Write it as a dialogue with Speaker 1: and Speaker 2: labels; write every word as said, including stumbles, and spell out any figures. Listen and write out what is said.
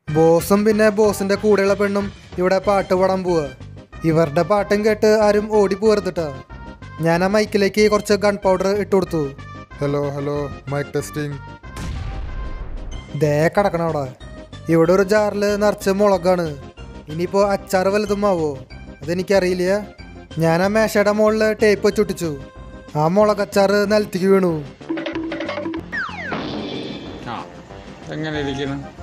Speaker 1: ബോസും പിന്നെ ബോസിന്റെ കൂടെയുള്ള പെണ്ണും ഇവിടെ പാട്ട് പാടാൻ പോവാ. ഇവരുടെ പാട്ടും കേട്ട് ആരും ഓടി പോരുത്തിട്ടാ. ഞാൻ ആ മൈക്കിലേക്ക് കുറച്ച് ഗൺ പൗഡർ ഇട്ട് കൊടുത്തു.
Speaker 2: Hello hello mic testing.
Speaker 1: ദേ കിടക്കണം അവിടെ. ഇവിടെ ഒരു ജാറിൽ നിറച്ച് മുളകാണ്. ഇനിയിപ്പോൾ അച്ചാറ് വലുതും ആവോ അതെനിക്കറിയില്ല. ഞാൻ ആ മേശയുടെ മുകളിൽ ടേപ്പ് വെച്ചൊട്ടിച്ചു. ആ മുളകച്ചാറ് നിലത്തേക്ക് വീണു.
Speaker 3: എങ്ങനെ ഇരിക്കുന്നു?